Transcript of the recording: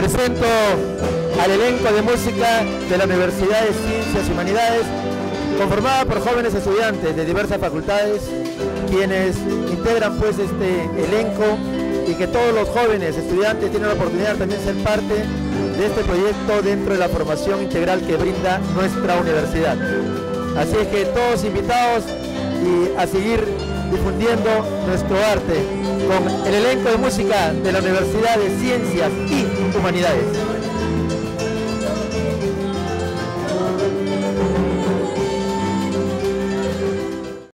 presento al elenco de música de la Universidad de Ciencias y Humanidades, conformada por jóvenes estudiantes de diversas facultades, quienes integran pues este elenco, y que todos los jóvenes estudiantes tienen la oportunidad de también ser parte de este proyecto dentro de la formación integral que brinda nuestra universidad. Así es que todos invitados y a seguir difundiendo nuestro arte con el elenco de música de la Universidad de Ciencias y Humanidades.